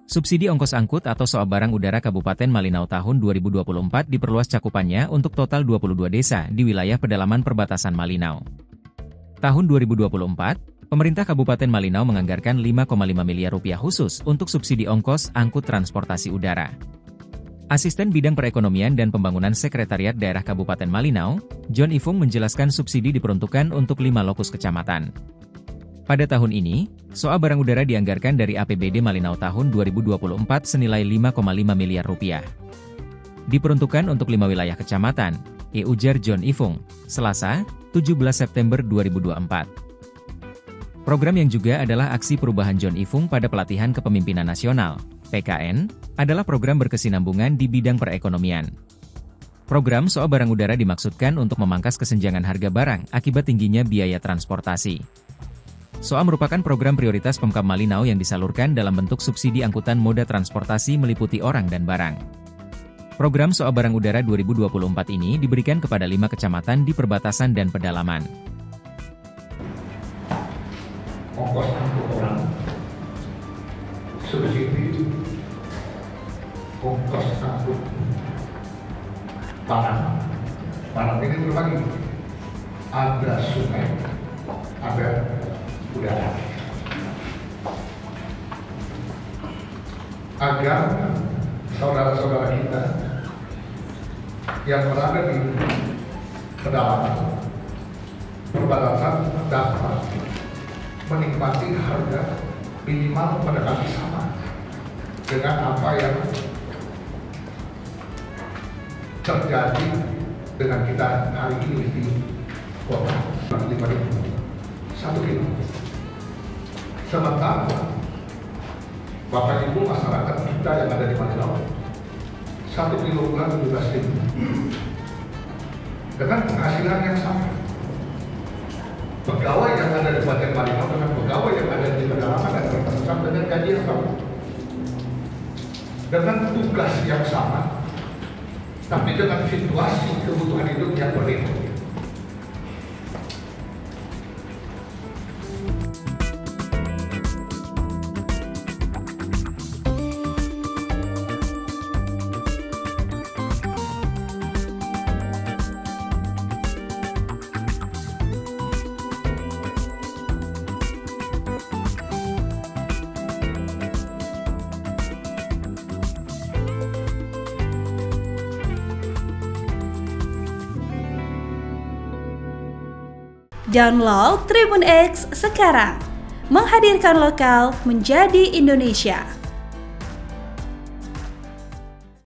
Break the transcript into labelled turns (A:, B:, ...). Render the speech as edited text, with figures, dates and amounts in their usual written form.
A: Subsidi ongkos angkut atau SOA barang udara Kabupaten Malinau tahun 2024 diperluas cakupannya untuk total 22 desa di wilayah pedalaman perbatasan Malinau. Tahun 2024, pemerintah Kabupaten Malinau menganggarkan Rp5,5 miliar khusus untuk subsidi ongkos angkut transportasi udara. Asisten Bidang Perekonomian dan Pembangunan Sekretariat Daerah Kabupaten Malinau, John Ifung menjelaskan subsidi diperuntukkan untuk 5 lokus kecamatan. Pada tahun ini, SOA barang udara dianggarkan dari APBD Malinau tahun 2024 senilai Rp5,5 miliar. Diperuntukkan untuk 5 wilayah kecamatan, ujar John Ifung, Selasa, 17 September 2024. Program yang juga adalah aksi perubahan John Ifung pada pelatihan kepemimpinan nasional, PKN, adalah program berkesinambungan di bidang perekonomian. Program SOA barang udara dimaksudkan untuk memangkas kesenjangan harga barang akibat tingginya biaya transportasi. SOA merupakan program prioritas Pemkab Malinau yang disalurkan dalam bentuk subsidi angkutan moda transportasi meliputi orang dan barang. Program SOA barang udara 2024 ini diberikan kepada 5 kecamatan di perbatasan dan pedalaman.
B: Ongkos angkut orang, subsidi ongkos angkut barang ini terbagi, ada sungai, ada udara, agar saudara-saudara kita yang berada di pedalaman perbatasan dapat menikmati harga minimal mendekati sama dengan apa yang terjadi dengan kita hari ini di kota 5.000 1 kilo. Sementara Bapak Ibu masyarakat kita yang ada di Malinau 1 kilogram 17.000 dengan penghasilan yang sama. Pegawai yang ada di Kabupaten Malinau dengan pegawai yang ada di pedalaman dan perbatasan dengan gaji yang sama, dengan tugas yang sama, tapi dengan situasi kebutuhan hidup yang berbeda.
C: Download Tribun X sekarang, menghadirkan lokal menjadi Indonesia.